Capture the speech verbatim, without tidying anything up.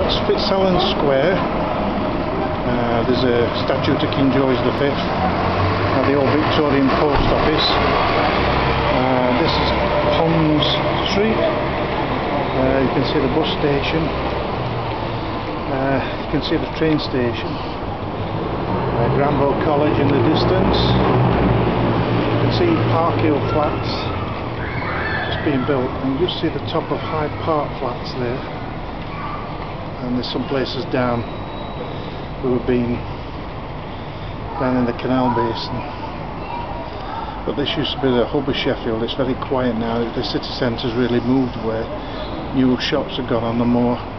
That's Fitzallen Square. Uh, there's a statue to King George the fifth. Uh, the old Victorian post office. Uh, this is Pond Street. Uh, you can see the bus station. Uh, you can see the train station. Uh, Granville College in the distance. You can see Park Hill Flats just being built, and you just see the top of Hyde Park Flats there. And there's some places down who have been down in the canal basin. But this used to be the hub of Sheffield. It's very quiet now. The city centre's really moved where new shops have gone on the more